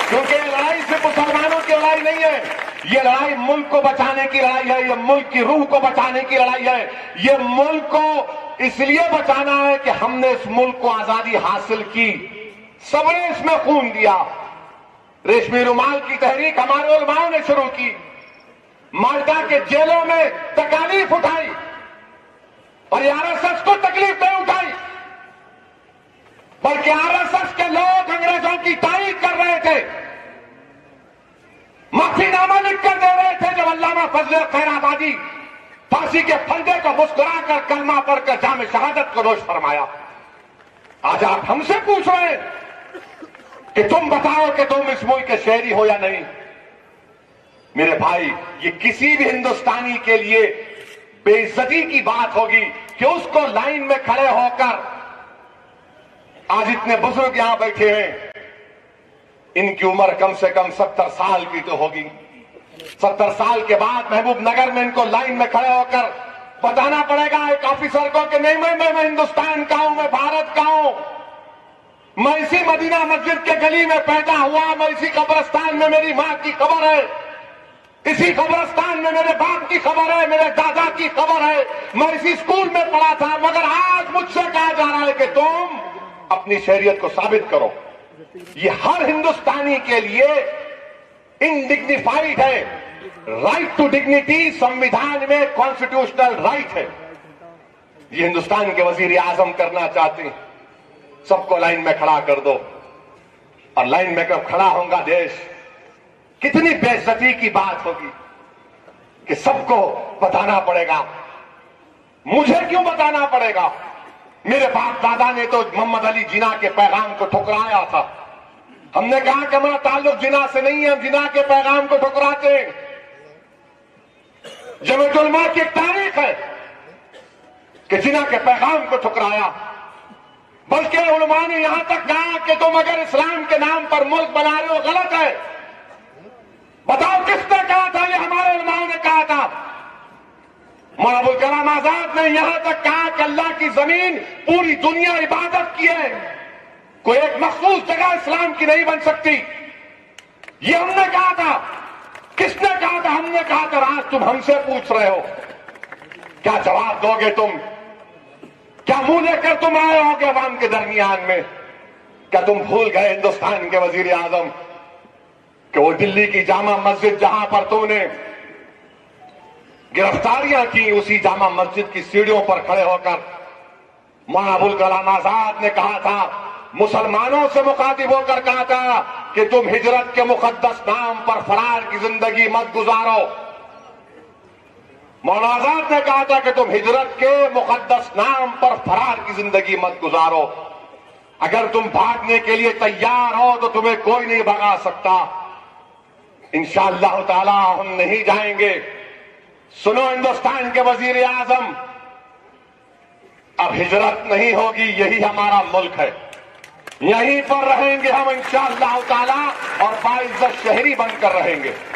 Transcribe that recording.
क्योंकि ये लड़ाई सिर्फ मुसलमानों की लड़ाई नहीं है, ये लड़ाई मुल्क को बचाने की लड़ाई है, ये मुल्क की रूह को बचाने की लड़ाई है। ये मुल्क को इसलिए बचाना है कि हमने इस मुल्क को आजादी हासिल की, सबने इसमें खून दिया। रेशमी रुमाल की तहरीक हमारे उलमाओं ने शुरू की, माल्टा के जेलों में तकालीफ उठाई और आरएसएस को तकलीफ नहीं उठाई, बल्कि आरएसएस के लोग अंग्रेजों की तारीफ कर रहे थे, माफीनामा लिखकर दे रहे थे। जब अल्लामा फजल खैराबादी फांसी के फंदे को मुस्कुराकर कलमा पढ़कर जाम शहादत को नोश फरमाया। आज आप हमसे पूछ रहे हैं कि तुम बताओ कि तुम इस मुल्क के शहरी हो या नहीं। मेरे भाई, ये किसी भी हिंदुस्तानी के लिए बेइज्जती की बात होगी कि उसको लाइन में खड़े होकर, आज इतने बुजुर्ग यहां बैठे हैं, इनकी उम्र कम से कम 70 साल की तो होगी। 70 साल के बाद महबूब नगर में इनको लाइन में खड़े होकर बताना पड़ेगा एक ऑफिसर को कि नहीं मैं हिंदुस्तान का हूं, मैं भारत का हूं, मैं इसी मदीना मस्जिद के गली में पैदा हुआ, मैं इसी कब्रिस्तान में मेरी मां की कब्र है, इसी कब्रिस्तान में मेरे बाप की खबर है, मेरे दादा की खबर है, मैं इसी स्कूल में पढ़ा था। मगर आज मुझसे कहा जा रहा है कि तुम अपनी शरीयत को साबित करो। ये हर हिंदुस्तानी के लिए इनडिग्निफाइड है। राइट टू डिग्निटी संविधान में कॉन्स्टिट्यूशनल राइट है। ये हिंदुस्तान के वजीर आजम करना चाहते हैं, सबको लाइन में खड़ा कर दो। और लाइन में कब खड़ा होगा देश, कितनी बेइज्जती की बात होगी कि सबको बताना पड़ेगा। मुझे क्यों बताना पड़ेगा? मेरे बाप दादा ने तो मोहम्मद अली जिना के पैगाम को ठुकराया था। हमने कहा कि हमारा ताल्लुक जिना से नहीं है, हम जिना के पैगाम को ठुकराते हैं। जमीयत उलमा की एक तारीख है कि जिना के पैगाम को ठुकराया। बल्कि उलमा ने यहां तक कहा कि तुम अगर इस्लाम के नाम पर मुल्क बना रहे हो, गलत है। बताओ किसने कहा था? ये हमारे उलमाओं ने कहा था। मौलाना अबुल कलाम आजाद ने यहां तक कहा कि अल्लाह की जमीन पूरी दुनिया इबादत की है, कोई एक मखसूस जगह इस्लाम की नहीं बन सकती। ये हमने कहा था। किसने कहा था? हमने कहा था। आज तुम हमसे पूछ रहे हो, क्या जवाब दोगे तुम? क्या मुंह लेकर तुम आए होगे अवाम के दरमियान में? क्या तुम भूल गए हिंदुस्तान के वजीर आजम कि वो दिल्ली की जामा मस्जिद जहां पर तुमने गिरफ्तारियां की, उसी जामा मस्जिद की सीढ़ियों पर खड़े होकर मौलाना अबुल कलाम आजाद ने कहा था, मुसलमानों से मुखातिब होकर कहा था कि तुम हिजरत के मुकद्दस नाम पर फरार की जिंदगी मत गुजारो। मौलाना आजाद ने कहा था कि तुम हिजरत के मुकद्दस नाम पर फरार की जिंदगी मत गुजारो। अगर तुम भागने के लिए तैयार हो तो तुम्हें कोई नहीं भगा सकता। इंशाअल्लाह ताला हम नहीं जाएंगे। सुनो हिंदुस्तान के वजीर आजम, अब हिजरत नहीं होगी, यही हमारा मुल्क है, यहीं पर रहेंगे हम इंशाअल्लाह ताला और बाइज्जत शहरी बनकर रहेंगे।